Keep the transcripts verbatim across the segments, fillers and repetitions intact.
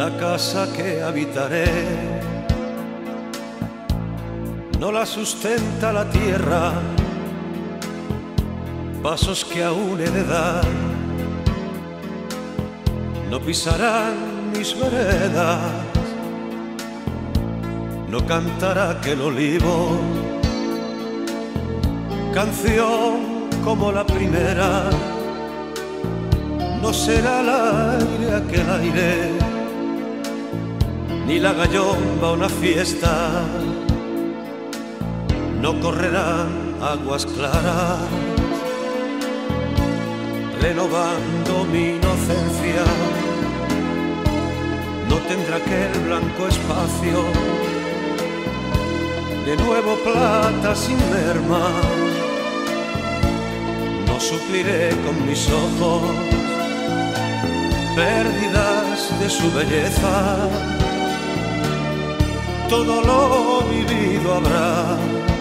La casa que habitaré no la sustenta la tierra, pasos que aún he de dar no pisarán mis veredas, no cantará aquel olivo canción como la primera, no será el aire aquel aire, ni la gallomba una fiesta, no correrán aguas claras, renovando mi inocencia, no tendrá aquel blanco espacio, de nuevo plata sin merma, no supliré con mis ojos pérdidas de su belleza, todo lo vivido habrá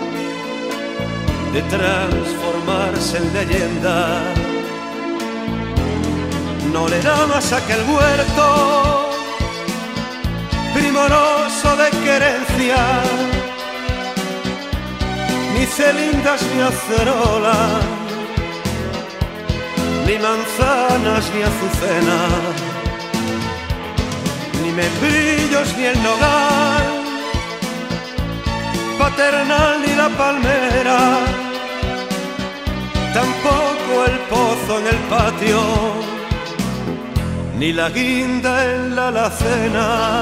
de transformarse en leyenda. No le da más aquel huerto primoroso de querencia, ni celindas ni acerolas, ni manzanas ni azucenas, ni membrillos ni el nogal paternal ni la palmera, tampoco el pozo en el patio, ni la guinda en la alacena.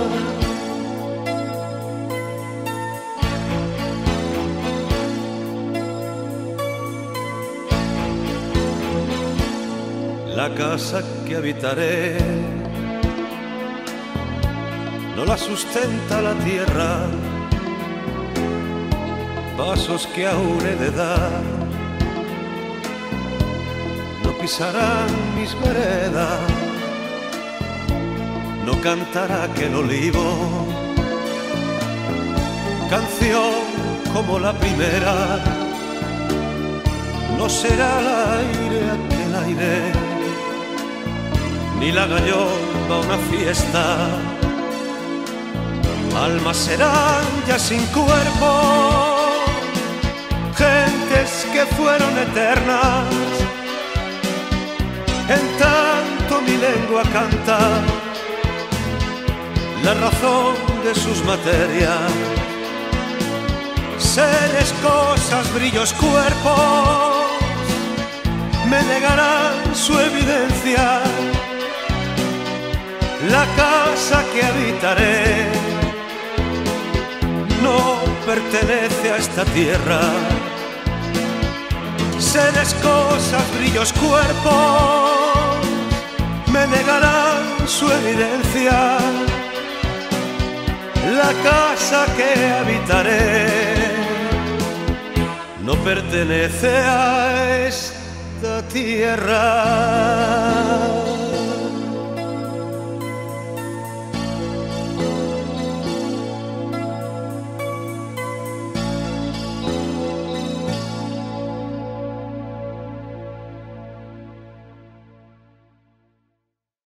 La casa que habitaré no la sustenta la tierra, pasos que aún he de dar no pisarán mis veredas, no cantará aquel olivo canción como la primera, no será el aire aquel aire, ni la gallomba una fiesta, almas serán ya sin cuerpo, gentes que fueron eternas, en tanto mi lengua canta la razón de sus materias, seres, cosas, brillos, cuerpos, me negarán su evidencia. La casa que habitaré no pertenece a esta tierra, seres, cosas, brillos, cuerpos, me negarán su evidencia. La casa que habitaré no pertenece a esta tierra.